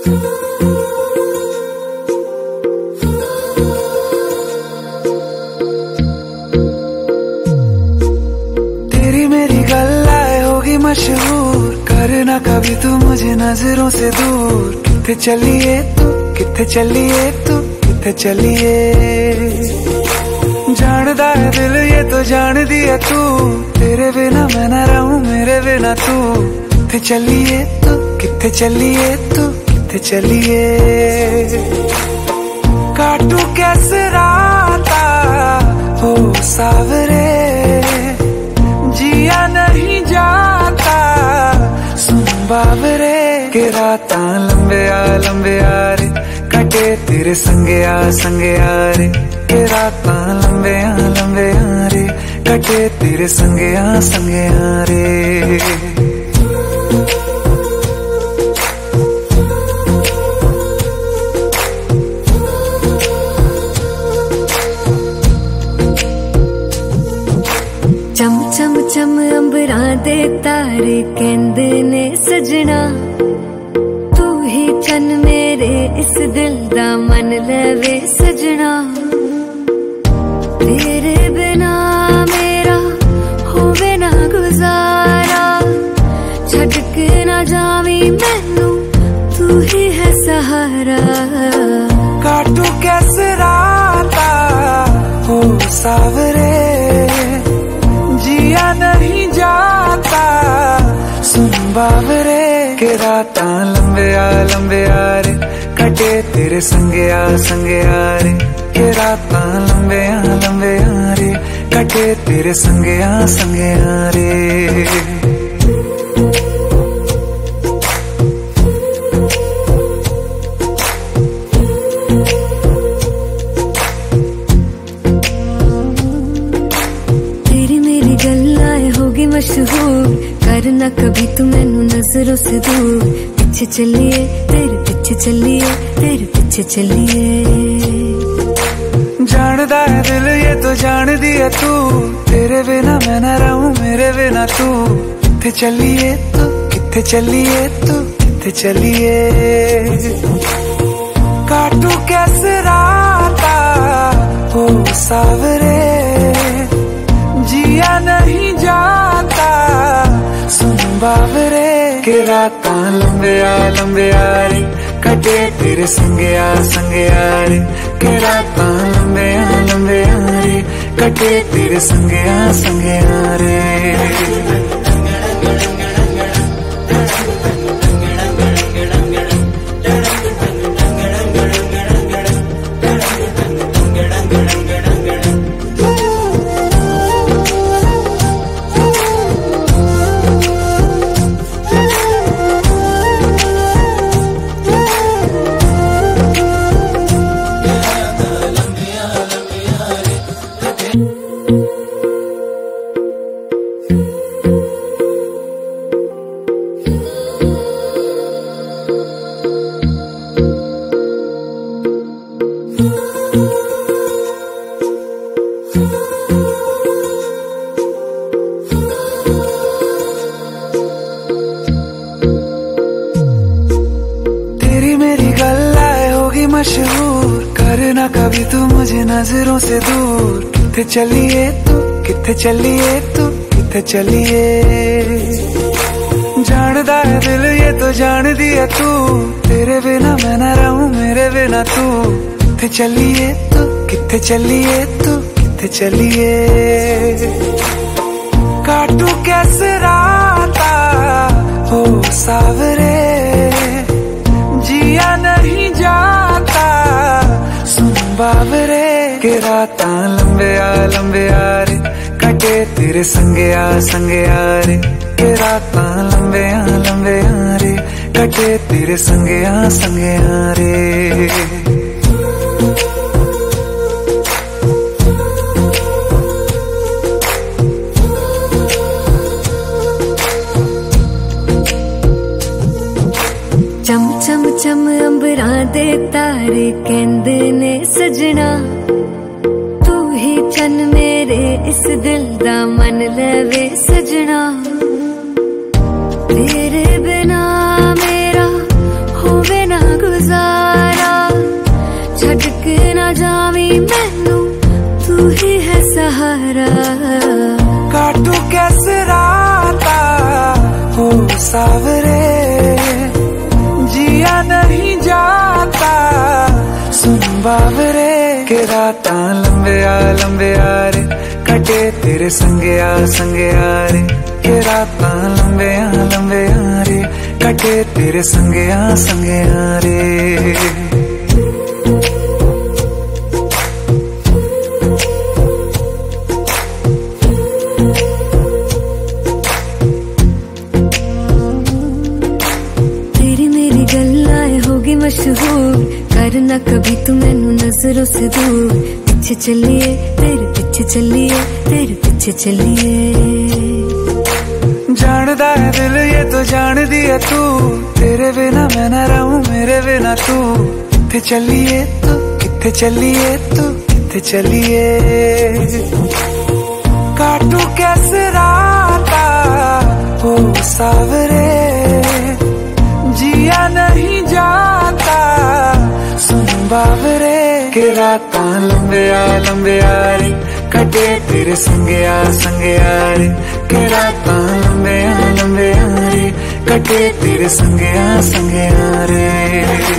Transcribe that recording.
तेरी मेरी गल्लाए होगी मशहूर, करना कभी तू मुझे नजरों से दूर। किथे चलिए तू, किथे चलिए तू, किथे चलिए। जानदा है दिल ये तो जान दिया तू, तेरे बिना मैं न रहूं मेरे बिना तू। किथे चलिए तू, किथे चलिए तू, किथे चलिए। काटू कैसे राता हो सावरे, जिया नहीं जाता सुन बावरे। के राता लंबे आ रे, कटे तेरे संगे आ रे। के राता लंबे आ रे, कटे तेरे संगे आ रे। चम चम चम अंबरां दे तारे कहंदे ने सजना, तू ही चन मेरे इस दिल दा मन लवे सजना। तेरे बिना मेरा होवे ना गुजारा, छड़ के ना जावी मैनू तू ही है सहारा। काटू कैसे राता हो सावरे, जिया नहीं जाता सुन बावरे। के राता लंबे आ रे, कटे तेरे संगे आ रे। के राता लंबे आ रे, कटे तेरे संगे आ रे। मशहूर करना कभी तू मैनू नजरों से दूर। पीछे चलिए तेरे पीछे चलिए, तेरे पीछे चलिए। जानदा है दिल ये तो जान दिया तू, तेरे बिना मैं न रहूं मेरे बिना तू। किथे चलिए तू, किथे चलिए तू, किथे चलिए। काटू कैसे राता हो सावरे, जिया नहीं जाता सुन बावरे। के राता लंबे आ रे, कटे तेरे संगे आ रे। के राता लंबे आ रे, कटे तेरे संगे आ रे। मशहूर करना कभी तू मुझे नजरों से दूर। किथे चलिए तू, किथे चलिए तू, किथे चलिए। जानदा है दिल ये तो जान दिया तू, तेरे बिना मैं न रहूं मेरे बिना तू। किथे चलिए तू, किथे चलिए तू, किथे चलिए। काटू कैसे राता हो सावरे, जिया नहीं जाता सुन बावरे। के राता लंबे आ रे, कटे तेरे संगे आ रे। के राता लंबे आ रे, कटे तेरे संगे आ रे। चम चम चम अंबरां दे तारे कहंदे ने सजना, तू ही चन मेरे इस दिल दा मन लवे सजना। तेरे बिना मेरा होवे ना गुजारा छड़ के ना जावी मैनू तू ही है सहारा। काटू कैसे राता हो सावरे जिया नहीं जाता सुन बावरे के राता लंबे आ रे कटे तेरे संगया रे के राता लंबे आ रे कटे तेरे संगया रे। मशहूर करना कभी तू मैनू नजरों से दूर पीछे चलिए तेरे पीछे चलिए तेरे पीछे चलिए। जानदा है दिल ये तो जान दिया तू तेरे बिना मैं न रहूं मेरे बिना तू किथे चलिए तू किथे चलिए तू किथे चलिए। काटू कैसे राता हो सावरे जिया नहीं जाता सुन बावरे के राता लंबे आ रे कटे तेरे संगया रे के राता लंबे आ रे कटे तेरे संगया रे।